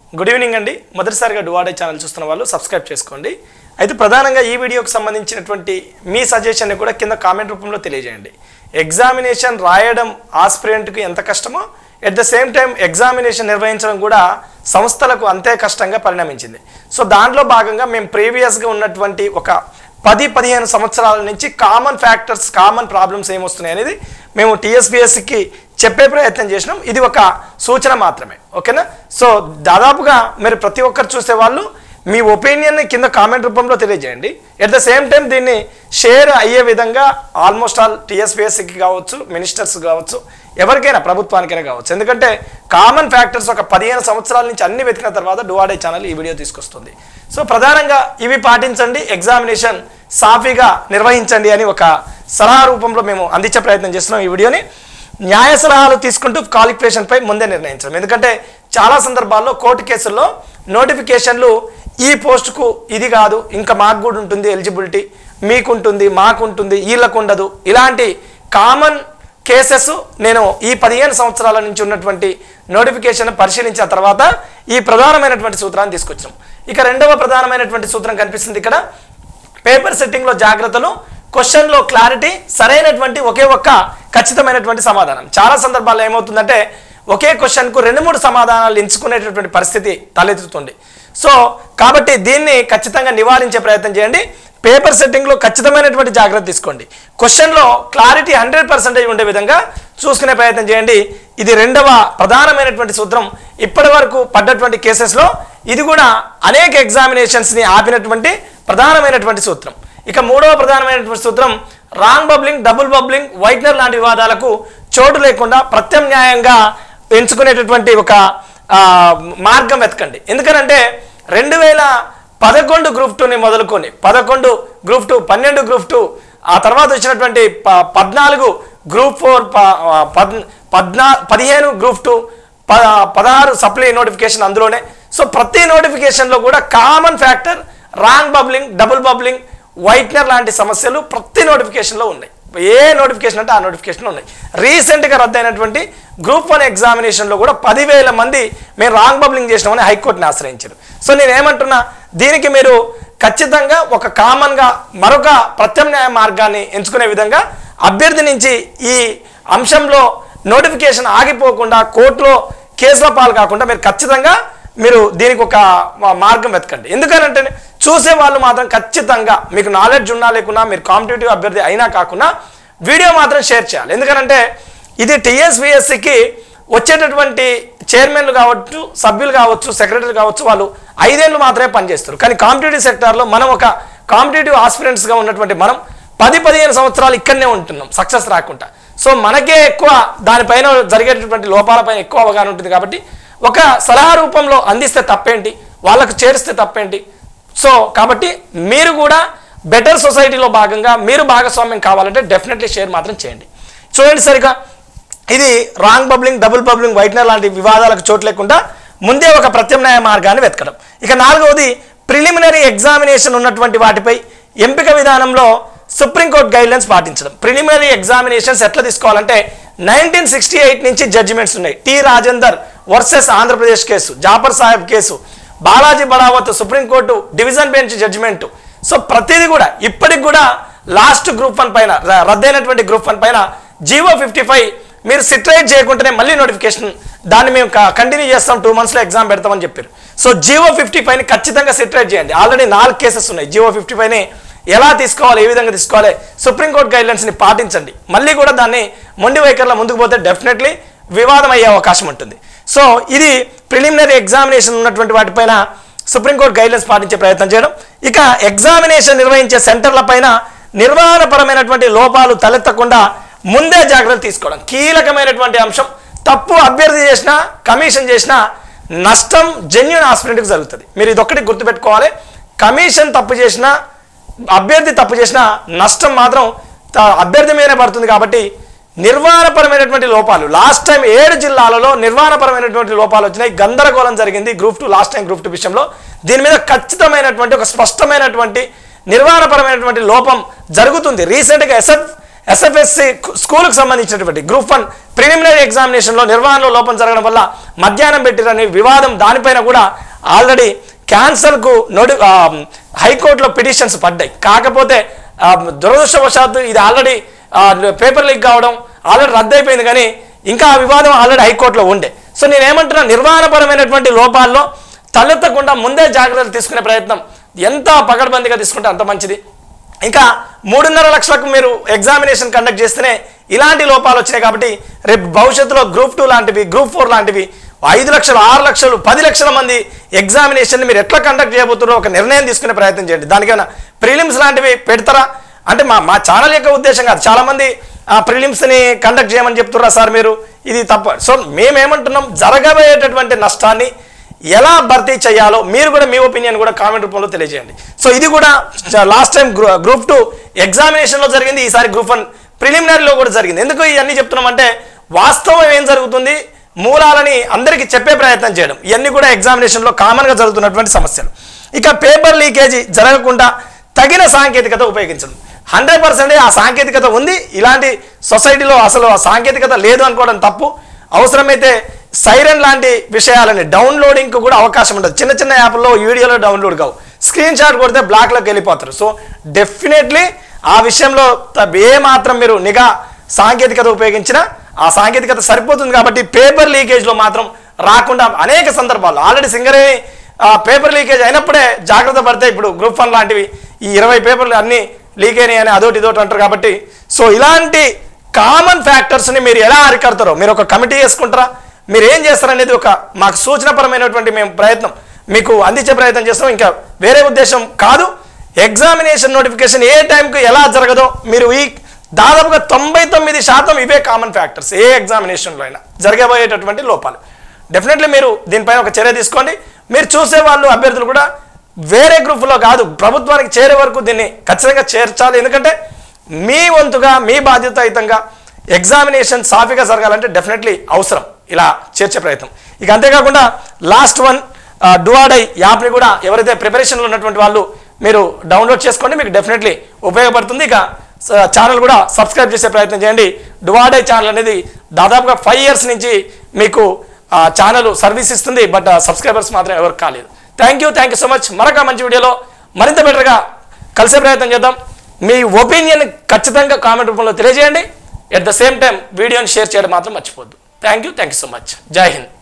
Good evening అండి. మొదటిసారిగా డువాడే channel చూస్తున్న వాళ్ళు సబ్స్క్రైబ్ చేసుకోండి. అయితే ప్రధానంగా ఈ వీడియోకి సంబంధించినటువంటి మీ సజెషన్ని కూడా కింద కామెంట్ రూపంలో తెలియజేయండి. ఎగ్జామినేషన్ రాయడం ఆస్పిరెంట్కి ఎంత కష్టమో at the same time examination నిర్వహించడం కూడా సంస్థలకు అంతే కష్టంగా పరిణమించింది. సో దాంట్లో భాగంగా మేము ప్రీవియస్గా ఉన్నటువంటి ఒక 10-15 సంవత్సరాల నుంచి కామన్ ఫ్యాక్టర్స్, కామన్ ప్రాబ్లమ్స్ ఏమొస్తున్నాయి అనేది మేము టీఎస్పీఎస్సికి చెప్పే ప్రయత్నం చేసినాం. ఇది ఒక సూచన మాత్రమే, ఓకేనా? సో దాదాపుగా మీరు ప్రతి ఒక్కరు చూసేవాళ్ళు మీ ఒపీనియన్ని కింద కామెంట్ రూపంలో తెలియజేయండి. ఎట్ ద సేమ్ టైం దీన్ని షేర్ అయ్యే విధంగా ఆల్మోస్ట్ ఆల్ టీఎస్పీఎస్సికి కావచ్చు, మినిస్టర్స్ కావచ్చు, ఎవరికైనా ప్రభుత్వానికైనా కావచ్చు. ఎందుకంటే కామన్ ఫ్యాక్టర్స్ ఒక 15 సంవత్సరాల నుంచి అన్ని వెతికిన తర్వాత డువాడే ఛానల్ ఈ వీడియో తీసుకొస్తుంది. సో ప్రధానంగా ఇవి పాటించండి, ఎగ్జామినేషన్ సాఫీగా నిర్వహించండి అని ఒక సలహా రూపంలో మేము అందించే ప్రయత్నం చేస్తున్నాం. ఈ వీడియోని న్యాయ సలహాలు తీసుకుంటూ క్వాలిఫికేషన్పై ముందే నిర్ణయించడం. ఎందుకంటే చాలా సందర్భాల్లో కోర్టు కేసుల్లో నోటిఫికేషన్లు ఈ పోస్టుకు ఇది కాదు, ఇంకా మాకు కూడా ఉంటుంది ఎలిజిబిలిటీ, మీకుంటుంది, మాకుంటుంది, వీళ్ళకు ఉండదు, ఇలాంటి కామన్ కేసెస్ నేను ఈ 15 సంవత్సరాల నుంచి ఉన్నటువంటి నోటిఫికేషన్ పరిశీలించిన తర్వాత ఈ ప్రధానమైనటువంటి సూత్రాన్ని తీసుకొచ్చాం. ఇక రెండవ ప్రధానమైనటువంటి సూత్రం కనిపిస్తుంది ఇక్కడ. పేపర్ సెట్టింగ్లో జాగ్రత్తలు, క్వశ్చన్లో క్లారిటీ, సరైనటువంటి ఒకే ఒక్క ఖచ్చితమైనటువంటి సమాధానం. చాలా సందర్భాల్లో ఏమవుతుందంటే ఒకే క్వశ్చన్కు 2-3 సమాధానాలు ఎంచుకునేటటువంటి పరిస్థితి తలెత్తుతుంది. సో కాబట్టి దీన్ని ఖచ్చితంగా నివారించే ప్రయత్నం చేయండి. పేపర్ సెట్టింగ్లో ఖచ్చితమైనటువంటి జాగ్రత్త తీసుకోండి. క్వశ్చన్లో క్లారిటీ 100% ఉండే విధంగా చూసుకునే ప్రయత్నం చేయండి. ఇది రెండవ ప్రధానమైనటువంటి సూత్రం. ఇప్పటి వరకు పడ్డటువంటి కేసెస్లో ఇది కూడా అనేక ఎగ్జామినేషన్స్ని ఆపినటువంటి ప్రధానమైనటువంటి సూత్రం. ఇక మూడవ ప్రధానమైనటువంటి సూత్రం, wrong bubbling, double bubbling, whitener లాంటి వివాదాలకు చోటు లేకుండా ప్రత్యామ్నాయంగా ఎంచుకునేటటువంటి ఒక మార్గం వెతకండి. ఎందుకనంటే 2011 గ్రూప్ 2ని మొదలుకొని 11 గ్రూప్ 2, 12 గ్రూప్ 2, ఆ తర్వాత వచ్చినటువంటి 14 గ్రూప్ 4, 15 గ్రూప్ 2, 16 సప్లై నోటిఫికేషన్ అందులోనే. సో ప్రతి నోటిఫికేషన్లో కూడా common factor wrong bubbling, double bubbling, whitener లాంటి సమస్యలు ప్రతి నోటిఫికేషన్లో ఉన్నాయి. ఏ నోటిఫికేషన్ అంటే ఆ నోటిఫికేషన్లో ఉన్నాయి. రీసెంట్గా రద్దయినటువంటి గ్రూప్ 1 ఎగ్జామినేషన్లో కూడా 10,000 మంది మేము రాంగ్ బబ్లింగ్ చేసినామని హైకోర్టుని ఆశ్రయించారు. సో నేను ఏమంటున్నా, దీనికి మీరు ఖచ్చితంగా ఒక కామన్గా మరొక ప్రత్యామ్నాయ మార్గాన్ని ఎంచుకునే విధంగా అభ్యర్థి నుంచి ఈ అంశంలో నోటిఫికేషన్ ఆగిపోకుండా కోర్టులో కేసుల పాలు కాకుండా మీరు ఖచ్చితంగా దీనికి ఒక మార్గం వెతకండి. ఎందుకనంటే చూసే వాళ్ళు మాత్రం ఖచ్చితంగా మీకు నాలెడ్జ్ ఉన్నా లేకున్నా, మీరు కాంపిటేటివ్ అభ్యర్థి అయినా కాకుండా వీడియో మాత్రం షేర్ చేయాలి. ఎందుకనంటే ఇది టీఎస్పీఎస్సికి వచ్చేటటువంటి చైర్మన్లు కావచ్చు, సభ్యులు కావచ్చు, సెక్రటరీలు కావచ్చు, వాళ్ళు 5 ఏళ్ళు మాత్రమే పనిచేస్తారు. కానీ కాంపిటేటివ్ సెక్టార్లో మనం ఒక కాంపిటేటివ్ ఆస్పిరెంట్స్గా ఉన్నటువంటి మనం 10-15 సంవత్సరాలు ఇక్కడనే ఉంటున్నాం సక్సెస్ రాకుండా. సో మనకే ఎక్కువ దానిపైన జరిగేటటువంటి లోపాలపైన ఎక్కువ అవగాహన ఉంటుంది. కాబట్టి ఒక సలహా రూపంలో అందిస్తే తప్పేంటి, వాళ్ళకు చేరిస్తే తప్పేంటి? సో కాబట్టి మీరు కూడా బెటర్ సొసైటీలో భాగంగా మీరు భాగస్వామ్యం కావాలంటే డెఫినెట్లీ షేర్ మాత్రం చేయండి. చూడండి సరిగా, ఇది wrong bubbling, double bubbling, whitener లాంటి వివాదాలకు చోటు లేకుండా ముందే ఒక ప్రత్యామ్నాయ మార్గాన్ని వెతకడం. ఇక నాలుగవది, ప్రిలిమినరీ ఎగ్జామినేషన్ ఉన్నటువంటి వాటిపై ఎంపిక విధానంలో సుప్రీంకోర్టు గైడ్లైన్స్ పాటించడం. ప్రిలిమినరీ ఎగ్జామినేషన్స్ ఎట్లా తీసుకోవాలంటే 1968 నుంచి జడ్జిమెంట్స్ ఉన్నాయి. T Rajender versus Andhra Pradesh case, Jafar Saheb case, Balaji Badavath supreme court division bench judgement. So ప్రతిదీ కూడా ఇప్పటికి కూడా లాస్ట్ గ్రూప్ 1 పైన రద్దయినటువంటి గ్రూప్ 1 పైన జీవో 55 మీరు సిట్రైట్ చేయకుండానే మళ్ళీ నోటిఫికేషన్ దాన్ని మేము కంటిన్యూ చేస్తాం, 2 monthsలో ఎగ్జామ్ పెడతామని చెప్పారు. సో జీవో 55ని ఖచ్చితంగా సిట్రైట్ చేయండి. ఆల్రెడీ 4 కేసెస్ ఉన్నాయి. జీవో 55ని ఎలా తీసుకోవాలి, ఏ విధంగా తీసుకోవాలి, సుప్రీంకోర్టు గైడ్లైన్స్ని పాటించండి. మళ్ళీ కూడా దాన్ని మొండి వైఖరిలో ముందుకు పోతే డెఫినెట్లీ వివాదం అయ్యే అవకాశం ఉంటుంది. సో ఇది ప్రిలిమినరీ ఎగ్జామినేషన్ ఉన్నటువంటి వాటిపైన సుప్రీంకోర్టు గైడ్లైన్స్ పాటించే ప్రయత్నం చేయడం. ఇక ఎగ్జామినేషన్ నిర్వహించే సెంటర్ల పైన నిర్వహణపరమైనటువంటి లోపాలు తలెత్తకుండా ముందే జాగ్రత్తలు తీసుకోవడం కీలకమైనటువంటి అంశం. తప్పు అభ్యర్థి చేసినా, కమిషన్ చేసినా నష్టం జెన్యూన్ ఆస్పిరెంట్కి జరుగుతుంది. మీరు ఇదొక్కటి గుర్తుపెట్టుకోవాలి. కమిషన్ తప్పు చేసినా, అభ్యర్థి తప్పు చేసినా నష్టం మాత్రం అభ్యర్థి మీదనే పడుతుంది. కాబట్టి నిర్వహణపరమైనటువంటి లోపాలు లాస్ట్ టైం 7 జిల్లాలలో నిర్వహణపరమైనటువంటి లోపాలు వచ్చినాయి. గందరగోళం జరిగింది గ్రూప్ 2 లాస్ట్ టైం గ్రూప్ 2 విషయంలో. దీని మీద ఖచ్చితమైనటువంటి ఒక స్పష్టమైనటువంటి నిర్వహణపరమైనటువంటి లోపం జరుగుతుంది. రీసెంట్గా ఎస్ఎఫ్ఎస్సి స్కూల్కి సంబంధించినటువంటి గ్రూప్ 1 ప్రిలిమినరీ ఎగ్జామినేషన్లో నిర్వహణలో లోపం జరగడం వల్ల మధ్యాహ్నం పెట్టిరని వివాదం, దానిపైన కూడా ఆల్రెడీ క్యాన్సర్కు హైకోర్టులో పిటిషన్స్ పడ్డాయి. కాకపోతే దురదృష్టవశాత్తు ఇది ఆల్రెడీ పేపర్ లీక్ కావడం ఆల్రెడీ రద్దయిపోయింది, కానీ ఇంకా ఆ వివాదం ఆల్రెడీ హైకోర్టులో ఉండే. సో నేనేమంటున్నా, నిర్వహణపరమైనటువంటి లోపాల్లో తలెత్తకుండా ముందే జాగ్రత్తలు తీసుకునే ప్రయత్నం ఎంత పకడ్బందీగా తీసుకుంటే అంత మంచిది. ఇంకా 3.5 లక్షలకు మీరు ఎగ్జామినేషన్ కండక్ట్ చేస్తేనే ఇలాంటి లోపాలు వచ్చినాయి. కాబట్టి రేపు భవిష్యత్తులో గ్రూప్ 2 లాంటివి, గ్రూప్ 4 లాంటివి 5 లక్షలు, 6 లక్షలు, 10 లక్షల మంది ఎగ్జామినేషన్ మీరు ఎట్లా కండక్ట్ చేయబోతున్నారో ఒక నిర్ణయం తీసుకునే ప్రయత్నం చేయండి. దానికైనా ప్రిలిమ్స్ లాంటివి పెడతారా అంటే మా ఛానల్ యొక్క ఉద్దేశం కాదు. చాలామంది ప్రిలిమ్స్ని కండక్ట్ చేయమని చెప్తున్నారా సార్ మీరు, ఇది తప్ప. సో మేమేమంటున్నాం, జరగబోయేటటువంటి నష్టాన్ని ఎలా భర్తీ చేయాలో మీరు కూడా మీ ఒపీనియన్ కూడా కామెంట్ రూపంలో తెలియజేయండి. సో ఇది కూడా లాస్ట్ టైం గ్రూప్ 2 ఎగ్జామినేషన్లో జరిగింది, ఈసారి గ్రూప్ 1 ప్రిలిమినరీలో కూడా జరిగింది. ఎందుకు ఇవన్నీ చెప్తున్నామంటే వాస్తవం ఏం జరుగుతుంది, మూలాలని అందరికీ చెప్పే ప్రయత్నం చేయడం, ఇవన్నీ కూడా ఎగ్జామినేషన్లో కామన్గా జరుగుతున్నటువంటి సమస్యలు. ఇక పేపర్ లీకేజీ జరగకుండా తగిన సాంకేతికత ఉపయోగించడం. 100% ఆ సాంకేతికత ఉంది. ఇలాంటి సొసైటీలో అసలు ఆ సాంకేతికత లేదు అనుకోవడం తప్పు. అవసరమైతే సైరన్ లాంటి విషయాలని డౌన్లోడింగ్కి కూడా అవకాశం ఉండదు. చిన్న చిన్న యాప్ల్లో వీడియోలో డౌన్లోడ్ కావు, స్క్రీన్ షాట్ కొడితే బ్లాక్లోకి వెళ్ళిపోతారు. సో డెఫినెట్లీ ఆ విషయంలో ఏమాత్రం మీరు నిఘా సాంకేతికత ఉపయోగించినా ఆ సాంకేతికత సరిపోతుంది. కాబట్టి పేపర్ లీకేజ్లో మాత్రం రాకుండా అనేక సందర్భాల్లో ఆల్రెడీ సింగరేణి పేపర్ లీకేజ్ అయినప్పుడే జాగ్రత్త పడితే ఇప్పుడు గ్రూప్ 1 లాంటివి ఈ 20 పేపర్లు అన్నీ లీక్ అయినాయి అని అదోటి ఇదోటి అంటారు. కాబట్టి సో ఇలాంటి కామన్ ఫ్యాక్టర్స్ని మీరు ఎలా అరికడతారో, మీరు ఒక కమిటీ వేసుకుంటారా, మీరు ఏం చేస్తారనేది ఒక మాకు సూచనపరమైనటువంటి మేము ప్రయత్నం మీకు అందించే ప్రయత్నం చేస్తాం. ఇంకా వేరే ఉద్దేశం కాదు. ఎగ్జామినేషన్ నోటిఫికేషన్ ఏ టైంకి ఎలా జరగదో మీరు ఈ దాదాపుగా 99% ఇవే కామన్ ఫ్యాక్టర్స్ ఏ ఎగ్జామినేషన్లో అయినా జరగబోయేటటువంటి లోపాలు. డెఫినెట్లీ మీరు దీనిపైన ఒక చర్య తీసుకోండి. మీరు చూసే వాళ్ళు అభ్యర్థులు కూడా వేరే గ్రూపులో కాదు, ప్రభుత్వానికి చేరే వరకు దీన్ని ఖచ్చితంగా చేర్చాలి. ఎందుకంటే మీ వంతుగా మీ బాధ్యతాయుతంగా ఎగ్జామినేషన్ సాఫీగా జరగాలంటే డెఫినెట్లీ అవసరం ఇలా చేర్చే ప్రయత్నం. ఇక అంతేకాకుండా లాస్ట్ వన్ డువాడై యాప్ని కూడా ఎవరైతే ప్రిపరేషన్లో ఉన్నటువంటి వాళ్ళు మీరు డౌన్లోడ్ చేసుకోండి, మీకు డెఫినెట్లీ ఉపయోగపడుతుంది. ఇక ఛానల్ కూడా సబ్స్క్రైబ్ చేసే ప్రయత్నం చేయండి. డువాడై ఛానల్ అనేది దాదాపుగా 5 years నుంచి మీకు ఛానల్ సర్వీస్ ఇస్తుంది, బట్ సబ్స్క్రైబర్స్ మాత్రం ఎవరు కాలేదు. Thank you so much. మరొక మంచి వీడియోలో మరింత బెటర్గా కలిసే ప్రయత్నం చేద్దాం. మీ ఒపీనియన్ ఖచ్చితంగా కామెంట్ రూపంలో తెలియజేయండి. ఎట్ ద సేమ్ టైం వీడియోని షేర్ చేయడం మాత్రం మర్చిపోద్దు. Thank you so much. Jai Hind.